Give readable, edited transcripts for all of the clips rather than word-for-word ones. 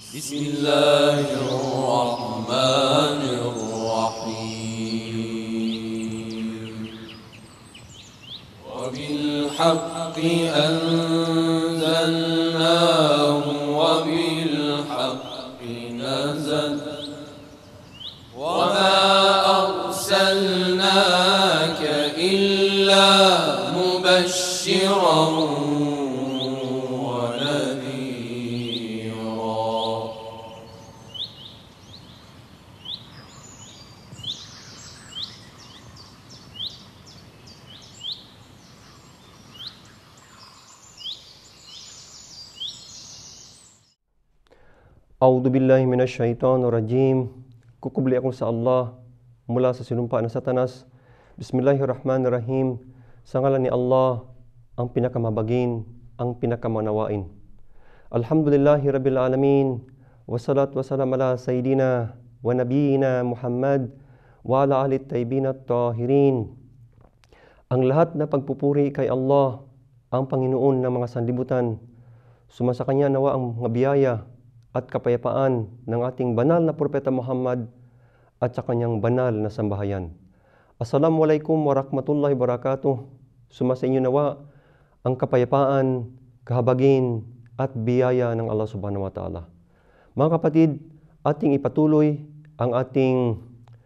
بسم الله الرحمن الرحيم وبالحق أنزلناه وبالحق نزل وما أرسلناك إلا مبشرا A'udhu billahi minasyaitonir rajim. Kukubli ako sa Allah mula sa sinumpa ng Satanas. Bismillahirrahmanirrahim. Sa ngalan ni Allah, ang pinakamabagin, ang pinakamanawain. Alhamdulillahi rabbil alamin. Wassalatu wassalam ala sayyidina wa nabiyina Muhammad wa ala ahli tayyibin at-tahirin. Ang lahat na pagpupuri kay Allah, ang Panginoon ng mga sanlibutan. Sumasa Kanya nawa ang mga biyaya at kapayapaan ng ating banal na Propeta Muhammad at sa kanyang banal na sambahayan. Assalamualaikum warahmatullahi wabarakatuh. Sumasa inyo nawa ang kapayapaan, kahabagin at biyaya ng Allah subhanahu wa ta'ala. Mga kapatid, ating ipatuloy ang ating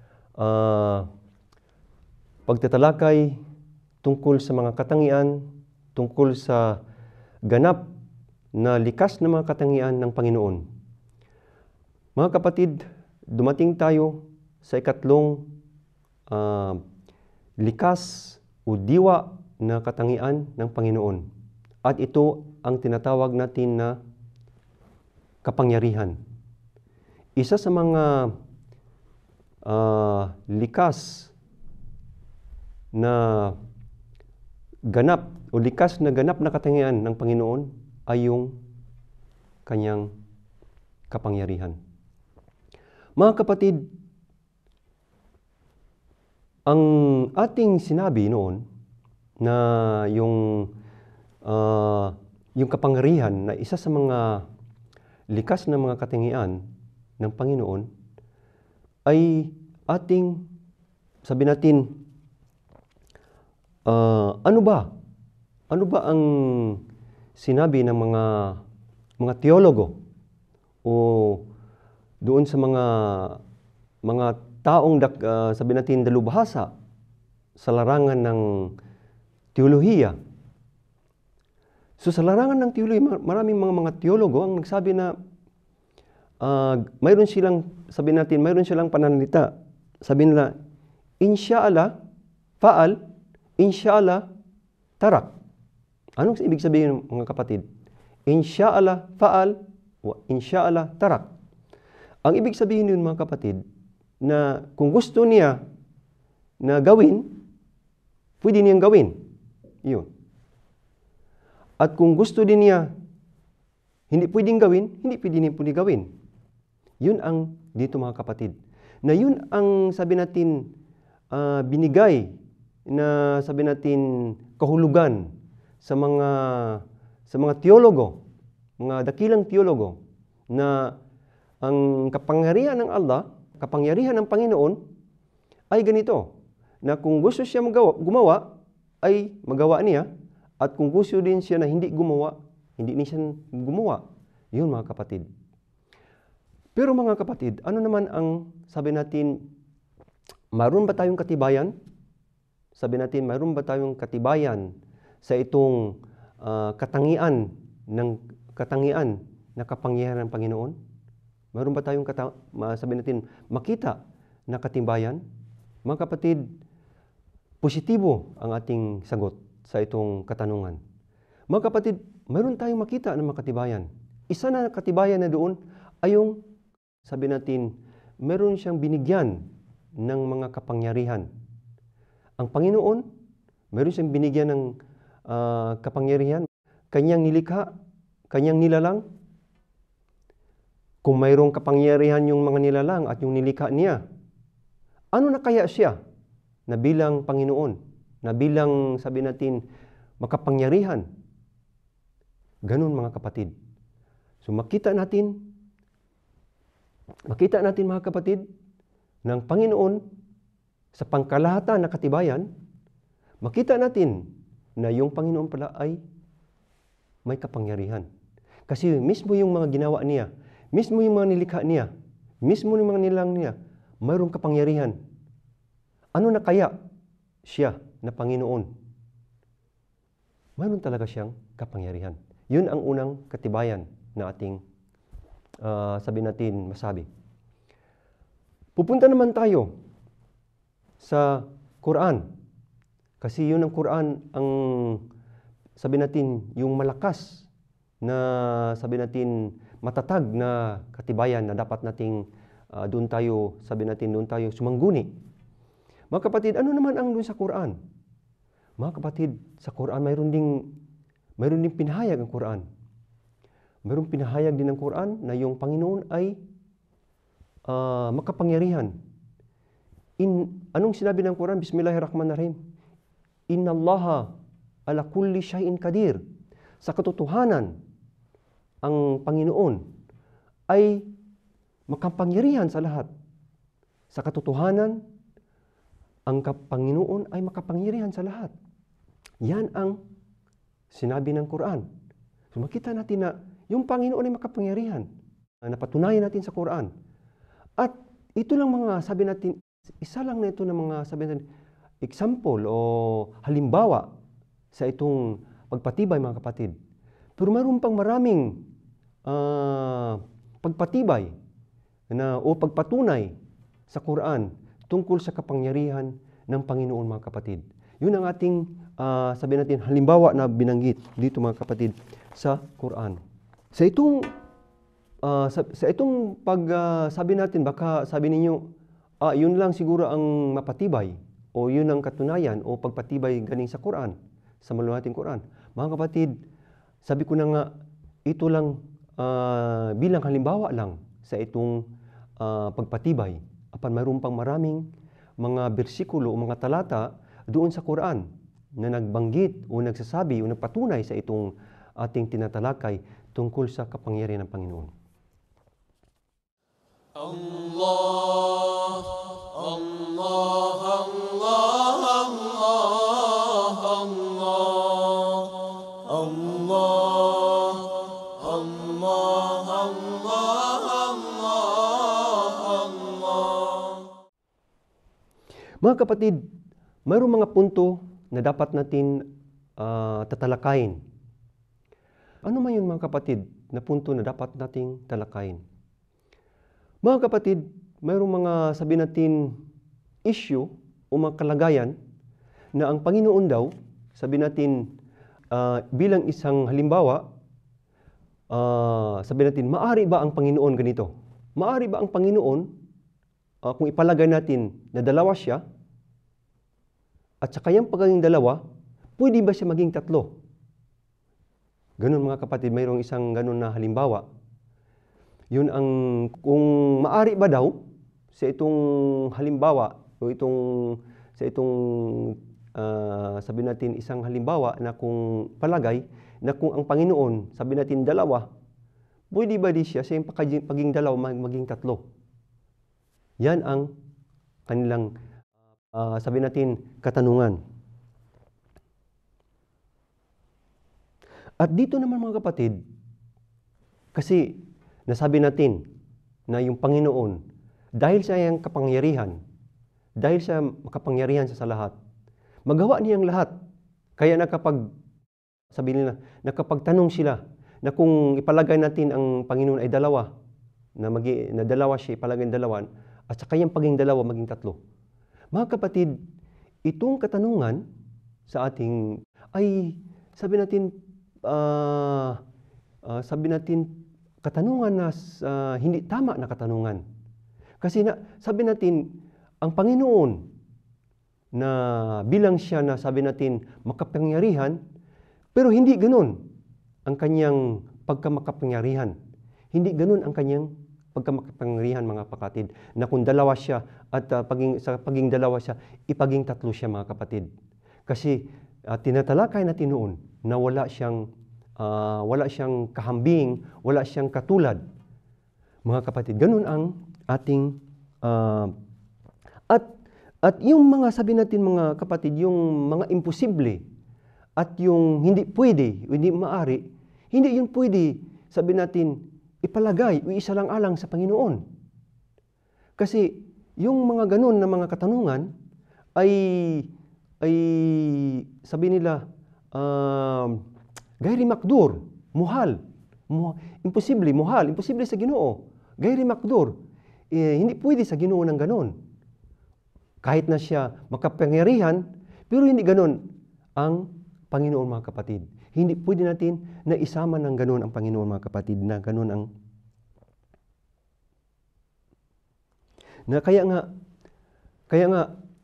pagtatalakay tungkol sa mga katangian, tungkol sa ganap na likas na mga katangian ng Panginoon. Mga kapatid, dumating tayo sa ikatlong likas o diwa na katangian ng Panginoon. At ito ang tinatawag natin na kapangyarihan. Isa sa mga likas na ganap o likas na ganap na katangian ng Panginoon ay yung kanyang kapangyarihan. Mga kapatid, ang ating sinabi noon na yung kapangyarihan na isa sa mga likas na mga katangian ng Panginoon ay ating sabi natin, ano ba ang sinabi ng mga teologo o doon sa mga taong sabi natin dalubhasa sa larangan ng teolohiya. So sa larangan ng teolohiya, maraming mga teologo ang nagsabi na mayroon silang pananalita. Sabi nila, insyaallah faal, insyaallah tarak. Anong ibig sabihin mga kapatid? Insyaallah faal, wa insyaallah tarak. Ang ibig sabihin yun mga kapatid, na kung gusto niya na gawin, pwede niyang gawin. Yun. At kung gusto din niya, hindi pwedeng gawin, hindi pwede gawin. Yun ang dito mga kapatid. Na yun ang sabi natin, binigay na sabi natin kahulugan sa mga teologo, mga dakilang teologo, na ang kapangyarihan ng Allah, kapangyarihan ng Panginoon ay ganito, na kung gusto siya gumawa, ay magawa niya, at kung gusto din siya na hindi gumawa, hindi niya siya gumawa. Yun mga kapatid. Pero mga kapatid, ano naman ang sabi natin, mayroon ba tayong katibayan? Sabi natin, mayroon ba tayong katibayan sa itong katangian na kapangyarihan ng Panginoon? Mayroon ba tayong sabi natin makita na katibayan? Mga kapatid, positibo ang ating sagot sa itong katanungan. Mga kapatid, mayroon tayong makita ng mga katibayan. Isa na katibayan na doon ay yung sabi natin, mayroon siyang binigyan ng mga kapangyarihan. Ang Panginoon, mayroon siyang binigyan ng kapangyarihan, kanyang nilikha, kanyang nilalang. Kung mayroong kapangyarihan yung mga nilalang at yung nilikha niya, ano na kaya siya na bilang Panginoon, na bilang sabi natin makapangyarihan? Ganun mga kapatid. So makita natin Makita natin mga kapatid, ng Panginoon sa pangkalahatan na katibayan, makita natin na yung Panginoon pala ay may kapangyarihan. Kasi mismo yung mga ginawa niya, mismo yung mga nilikha niya, mismo yung mga nilang niya, mayroong kapangyarihan. Ano na kaya siya na Panginoon? Mayroon talaga siyang kapangyarihan. Yun ang unang katibayan na ating masabi. Pupunta naman tayo sa Quran. Kasi yun ang Quran ang yung malakas na matatag na katibayan na dapat nating doon tayo sumangguni. Mga kapatid, ano naman ang doon sa Quran? Mga kapatid, sa Quran mayroon ding pinahayag ang Quran. Mayroong pinahayag din ng Quran na yung Panginoon ay makapangyarihan. Anong sinabi ng Quran? Bismillahirrahmanirrahim. Innallaha ala kulli syai'in qadir. Sa katotohanan, ang Panginoon ay makapangyarihan sa lahat. Sa katotohanan, ang Panginoon ay makapangyarihan sa lahat. Yan ang sinabi ng Quran. So makita natin na yung Panginoon ay makapangyarihan. Napatunayan natin sa Quran. At ito lang isa lang na ito ng mga example o halimbawa sa itong pagpatibay mga kapatid. Pero mayroon pang maraming pagpatibay o pagpatunay sa Quran tungkol sa kapangyarihan ng Panginoon mga kapatid. Yun ang ating halimbawa na binanggit dito mga kapatid sa Quran. Sa itong pagsabi natin, baka sabi ninyo, yun lang siguro ang mapatibay o yun ang katunayan o pagpatibay galing sa Quran, sa maluwating Quran. Mga kapatid, sabi ko na nga, ito lang bilang halimbawa lang sa itong pagpatibay. Apan mayroon pang maraming mga bersikulo o mga talata doon sa Quran na nagbanggit o nagsasabi o nagpatunay sa itong ating tinatalakay tungkol sa kapangyarihan ng Panginoon. Allah, Allah, Allah, Allah, Allah, Allah, Allah, Allah, Allah. Mga kapatid, mayroong mga punto na dapat natin tatalakayin. Ano man yun mga kapatid na punto na dapat nating talakayin? Mga kapatid, mayroong mga issue o mga kalagayan na ang Panginoon daw, bilang isang halimbawa, maari ba ang Panginoon ganito? Maari ba ang Panginoon, kung ipalagay natin na dalawa siya, at saka yung pagiging dalawa, pwede ba siya maging tatlo? Ganun mga kapatid, mayroong isang ganun na halimbawa. Yun ang, kung maari ba daw, sa itong halimbawa, o isang halimbawa na kung palagay, na kung ang Panginoon, dalawa, pwede ba di siya yung pagiging dalawa maging tatlo? Yan ang kanilang, katanungan. At dito naman mga kapatid, kasi nasabi natin na yung Panginoon, dahil sa iyang kapangyarihan, dahil sa makapangyarihan sa lahat, magawa niyang lahat. Kaya nakapagtanong sila na kung ipalagay natin ang Panginoon ay dalawa, na dalawa siya, ipalagay dalawa, at saka yung pagiging dalawa maging tatlo. Mga kapatid, itong katanungan sa ating ay katanungan na hindi tama na katanungan. Kasi ang Panginoon na bilang siya na makapangyarihan, pero hindi ganun ang kanyang pagkamakapangyarihan. Hindi ganun ang kanyang pagkamakapangyarihan mga kapatid. Na kung dalawa siya at sa paging dalawa siya, ipaging tatlo siya mga kapatid. Kasi tinatalakay natin noon na wala siyang kahambing, wala siyang katulad. Mga kapatid, ganun ang ating at yung mga sabi natin mga kapatid, yung mga imposible at yung hindi pwede, hindi maaari, hindi yun pwede sabi natin ipalagay o isalang-alang sa Panginoon. Kasi yung mga ganun na mga katanungan ay sabi nila gayri makdur, muhal, imposible sa Ginoo. Gayri makdur, hindi pwede sa Ginoo ng ganun. Kahit na siya makapangyarihan, pero hindi ganun ang Panginoon mga kapatid. Hindi pwede natin na isama ng ganun ang Panginoon mga kapatid, na ganun ang kaya nga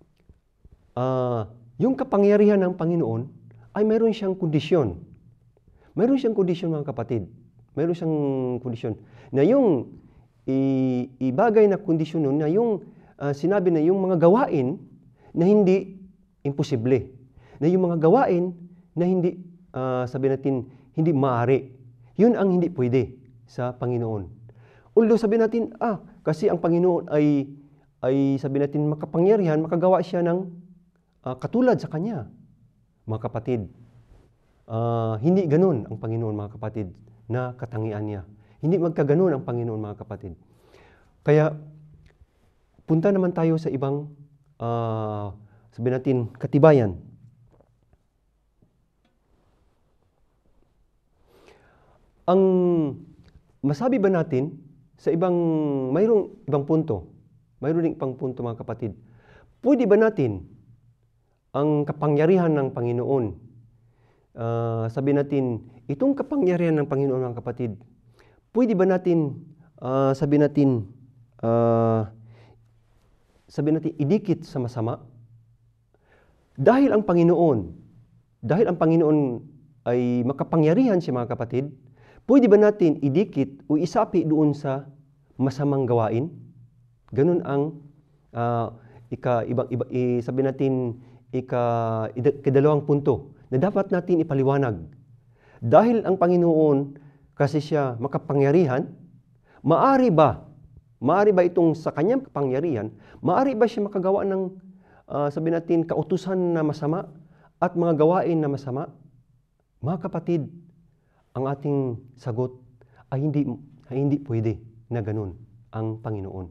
yung kapangyarihan ng Panginoon ay mayroon siyang kondisyon. Mayroon siyang kondisyon mga kapatid. Mayroon siyang kondisyon na yung ibagay na kondisyon nun na yung sinabi na yung mga gawain na hindi imposible. Na yung mga gawain na hindi, sabi natin, hindi maaari. Yun ang hindi pwede sa Panginoon. Although sabi natin, kasi ang Panginoon ay sabi natin makapangyarihan, makagawa siya ng katulad sa Kanya. Mga kapatid, hindi ganun ang Panginoon mga kapatid na katangian niya. Hindi magkaganon ang Panginoon mga kapatid. Kaya, punta naman tayo sa ibang, sabi natin, katibayan. Ang masabi ba natin sa mayroong ibang punto, mayroon ding ibang punto mga kapatid, pwede ba natin ang kapangyarihan ng Panginoon, sabi natin, itong kapangyarihan ng Panginoon mga kapatid, pwede ba natin, sabi natin, idikit sa masama? Dahil ang Panginoon ay makapangyarihan siya mga kapatid, pwede ba natin idikit o isapi doon sa masamang gawain? Ganun ang sabi natin ikadalawang punto na dapat natin ipaliwanag. Dahil ang Panginoon kasi siya makapangyarihan, maari ba itong sa kanyang kapangyarihan, maari ba siya makagawa ng sabi natin kautusan na masama at mga gawain na masama? Mga kapatid, ang ating sagot ay hindi pwede na ganun ang Panginoon.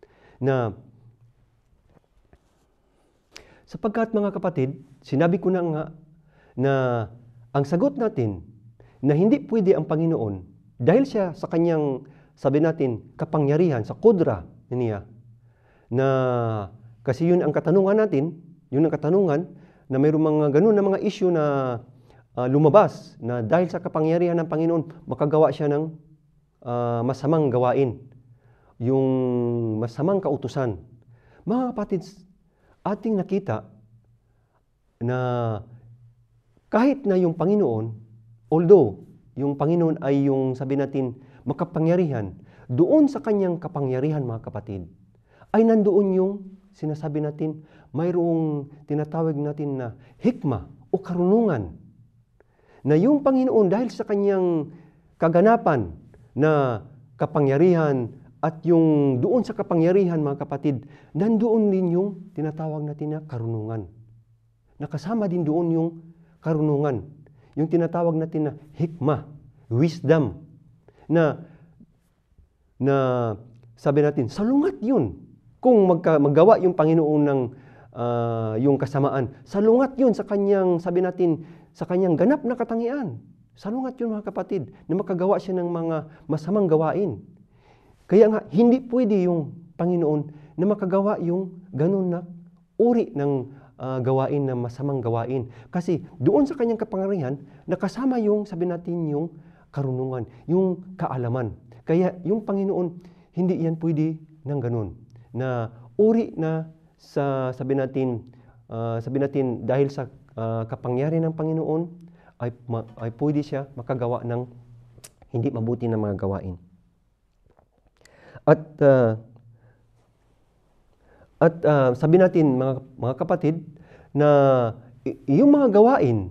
Sapagkat mga kapatid, sinabi ko na nga na ang sagot natin na hindi pwede ang Panginoon dahil siya sa kanyang, sabi natin, kapangyarihan, sa kudra niya, na kasi yun ang katanungan natin, na mayroong mga ganun na mga issue na lumabas na dahil sa kapangyarihan ng Panginoon, makagawa siya ng masamang gawain, yung masamang kautusan. Mga kapatid, ating nakita na kahit na yung Panginoon, although yung Panginoon ay yung sabi natin makapangyarihan, doon sa kanyang kapangyarihan mga kapatid, ay nandoon yung sinasabi natin, mayroong tinatawag natin na hikma o karunungan. Na yung Panginoon dahil sa kanyang kaganapan na kapangyarihan at yung doon sa kapangyarihan mga kapatid, nandoon din yung tinatawag natin na karunungan. Nakasama din doon yung karunungan. Yung tinatawag natin na hikma, wisdom. Na sabi natin, salungat yun. Kung maggawa yung Panginoon ng yung kasamaan, salungat yun sa kanyang, sabi natin, sa kanyang ganap na katangian. Salungat yun mga kapatid, na makagawa siya ng mga masamang gawain. Kaya nga, hindi pwede yung Panginoon na makagawa yung ganun na uri ng gawain na masamang gawain. Kasi doon sa kanyang kapangyarihan, nakasama yung, sabi natin, yung karunungan, yung kaalaman. Kaya yung Panginoon, hindi yan pwede ng ganun. Na uri na sabi natin dahil sa kapangyarihan ng Panginoon, ay pwede siya makagawa ng hindi mabuti na mga gawain. At sabi natin mga kapatid na yung mga gawain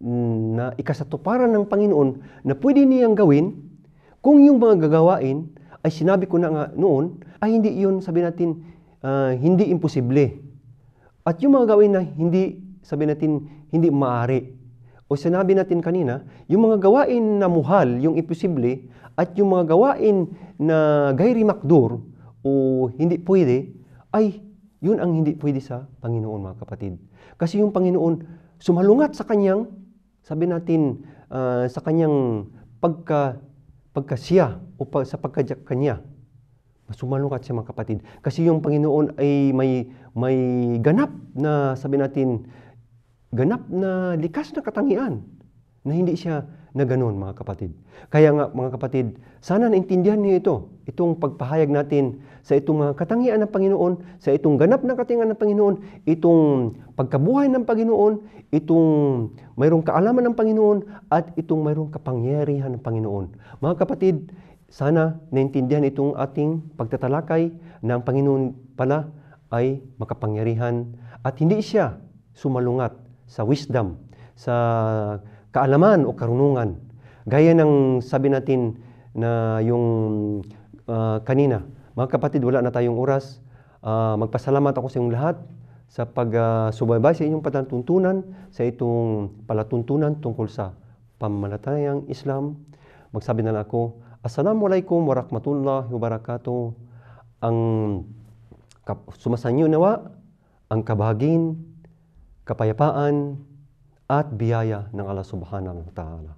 na ikasatuparan ng Panginoon na pwede niyang gawin kung yung mga gagawain ay sinabi ko na nga noon, ay hindi yun, sabi natin, hindi imposible. At yung mga gawin na hindi, sabi natin, hindi maaari. O sinabi natin kanina, yung mga gawain na muhal, yung imposible, at yung mga gawain na gayri makdur, o hindi pwede, ay yun ang hindi pwede sa Panginoon, mga kapatid. Kasi yung Panginoon, sumalungat sa kanyang, sabi natin, sa kanyang pagkasiya o sa pagkadyak kanya. Sumalungat siya, mga kapatid. Kasi yung Panginoon ay may ganap na, sabi natin, ganap na likas na katangian na hindi siya na ganun, mga kapatid. Kaya nga, mga kapatid, sana naintindihan niyo ito, itong pagpahayag natin sa itong mga katangian ng Panginoon, sa itong ganap na katangian ng Panginoon, itong pagkabuhay ng Panginoon, itong mayroong kaalaman ng Panginoon, at itong mayroong kapangyarihan ng Panginoon. Mga kapatid, sana naintindihan itong ating pagtatalakay na ang Panginoon pala ay makapangyarihan at hindi siya sumalungat sa wisdom, sa kaalaman o karunungan. Gaya ng sabi natin na yung kanina. Mga kapatid, wala na tayong oras. Magpasalamat ako sa inyong lahat sa pagsubaybay sa inyong patatuntunan sa itong palatuntunan tungkol sa pamalatayang Islam. Magsabi na lang ako, Assalamualaikum warahmatullahi wabarakatuh. Ang sumasanyo nawa, ang kabahagin, kapayapaan, at biyaya ng Allah subhanahu wa ta'ala.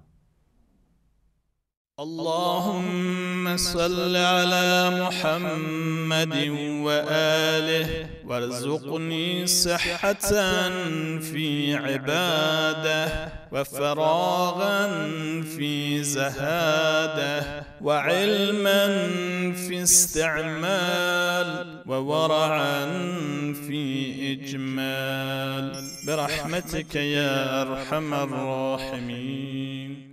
اللهم صل على محمد وآله وارزقني صحة في عباده وفراغا في زهاده وعلما في استعمال وورعا في إجمال برحمتك يا أرحم الراحمين.